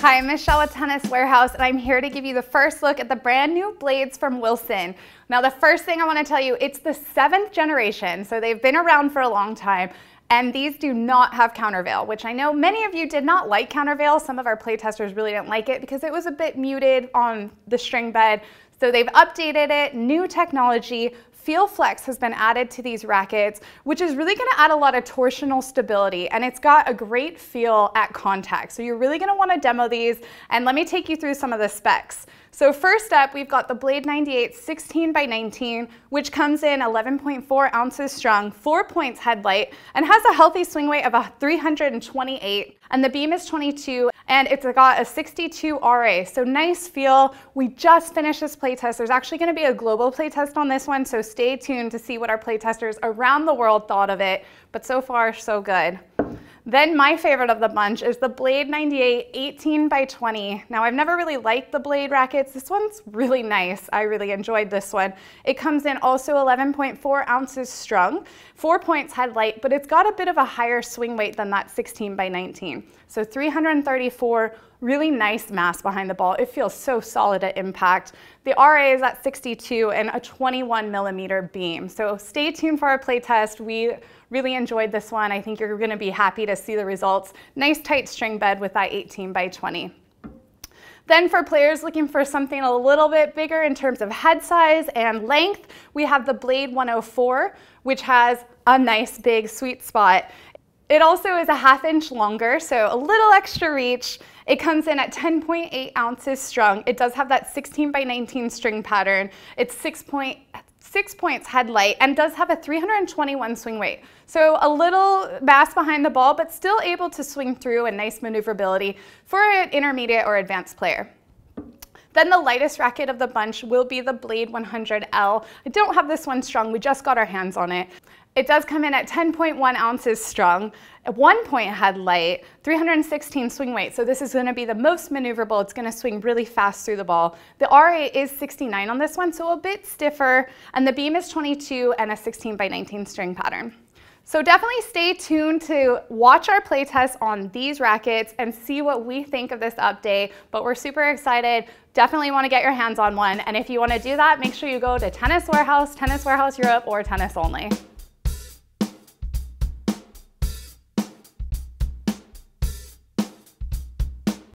Hi, I'm Michelle with Tennis Warehouse, and I'm here to give you the first look at the brand new blades from Wilson. Now, the first thing I want to tell you, it's the 7th generation, so they've been around for a long time, and these do not have countervail, which I know many of you did not like countervail. Some of our playtesters really didn't like it because it was a bit muted on the string bed. So they've updated it, new technology. Feel Flex has been added to these rackets, which is really going to add a lot of torsional stability, and it's got a great feel at contact. So you're really going to want to demo these, and let me take you through some of the specs. So first up, we've got the Blade 98 16x19, which comes in 11.4 ounces strung, 4 points headlight, and has a healthy swing weight of 328, and the beam is 22, and it's got a 62 RA, so nice feel. We just finished this playtest. There's actually going to be a global playtest on this one, so stay tuned to see what our playtesters around the world thought of it, but so far, so good. Then my favorite of the bunch is the Blade 98 18x20. Now, I've never really liked the Blade rackets. This one's really nice. I really enjoyed this one. It comes in also 11.4 ounces strung, 4 points headlight, but it's got a bit of a higher swing weight than that 16x19. So 334, really nice mass behind the ball. It feels so solid at impact. The RA is at 62 and a 21 millimeter beam. So stay tuned for our playtest. We really enjoyed this one. I think you're going to be happy to see the results. Nice tight string bed with that 18x20. Then for players looking for something a little bit bigger in terms of head size and length, we have the Blade 104, which has a nice big sweet spot. It also is a ½ inch longer, so a little extra reach. It comes in at 10.8 ounces strung. It does have that 16x19 string pattern. It's 6 points headlight and does have a 321 swing weight. So a little mass behind the ball, but still able to swing through and nice maneuverability for an intermediate or advanced player. Then the lightest racket of the bunch will be the Blade 100L. I don't have this one strung, we just got our hands on it. It does come in at 10.1 ounces strung, a 1 point headlight, 316 swing weight. So this is going to be the most maneuverable. It's going to swing really fast through the ball. The RA is 69 on this one, so a bit stiffer, and the beam is 22 and a 16x19 string pattern. So definitely stay tuned to watch our playtest on these rackets and see what we think of this update, but we're super excited. Definitely want to get your hands on one, and if you want to do that, make sure you go to Tennis Warehouse, Tennis Warehouse Europe, or Tennis Only.